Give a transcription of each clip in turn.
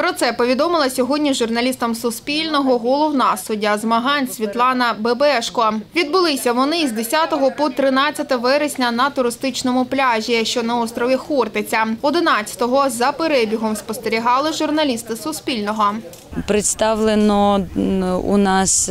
Про це повідомила сьогодні журналістам Суспільного головна суддя змагань Світлана Бебешко. Відбулися вони із 10 по 13 вересня на туристичному пляжі, що на острові Хортиця. 11-го за перебігом спостерігали журналісти Суспільного. Представлено у нас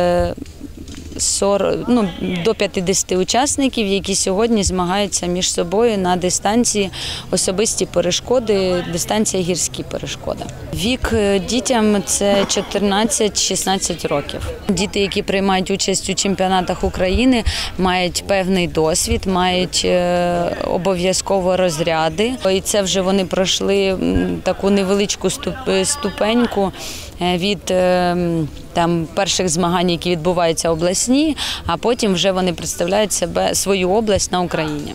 до 50 учасників, які сьогодні змагаються між собою на дистанції особисті перешкоди, дистанція гірські перешкоди. Вік дітям – це 14-16 років. Діти, які приймають участь у чемпіонатах України, мають певний досвід, мають обов'язково розряди. І це вже вони пройшли таку невеличку ступеньку від перших змагань, які відбуваються обласні, а потім вже вони представляють свою область на Україні.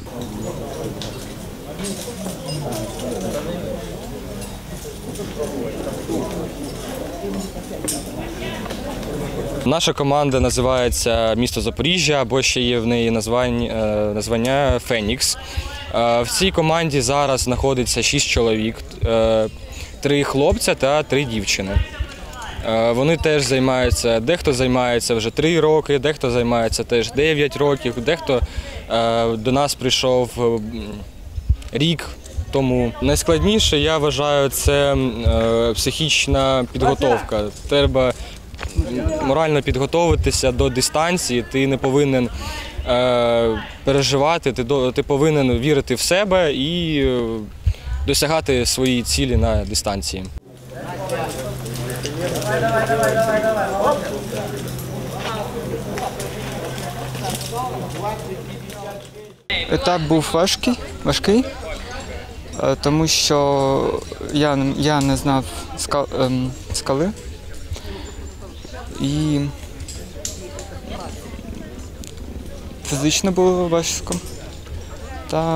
Наша команда називається «Місто Запоріжжя», або ще є в неї названня «Фенікс». В цій команді зараз знаходиться 6 чоловік, 3 хлопця та 3 дівчини. Вони теж займаються, дехто займається вже 3 роки, дехто займається теж 9 років, дехто до нас прийшов рік тому. Найскладніше, я вважаю, це психічна підготовка. Треба морально підготуватися до дистанції, ти не повинен переживати, ти повинен вірити в себе і досягати свої цілі на дистанції. Етап був важкий, тому що я не знав скали і фізично було важко та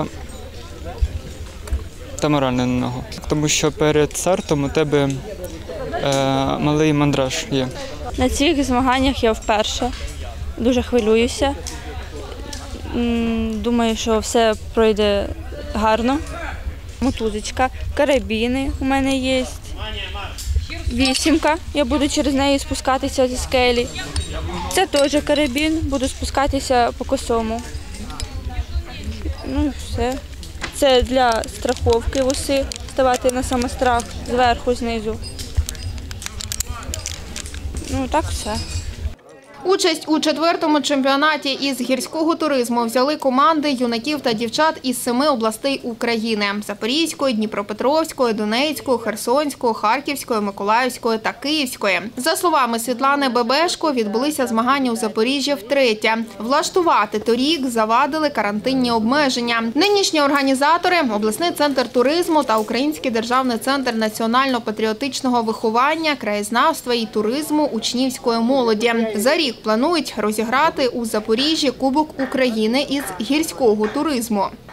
морально немного. Тому що перед стартом у тебе малий мандраж є. На цих змаганнях я вперше. Дуже хвилююся. Думаю, що все пройде гарно. Мотузочка, карабіни у мене є. 8, я буду через неї спускатися зі скелі. Це теж карабін, буду спускатися по косому. Все. Це для страховки вуси, ставати на самострах зверху, знизу. Так все. Участь у 4-му чемпіонаті із гірського туризму взяли команди юнаків та дівчат із 7 областей України – Запорізької, Дніпропетровської, Донецької, Херсонської, Харківської, Миколаївської та Київської. За словами Світлани Бебешко, відбулися змагання у Запоріжжі втретє. Влаштувати торік завадили карантинні обмеження. Нинішні організатори – обласний центр туризму та Український державний центр національно-патріотичного виховання, краєзнавства і туризму учнівської молоді. За рік планують розіграти у Запоріжжі Кубок України із гірського туризму.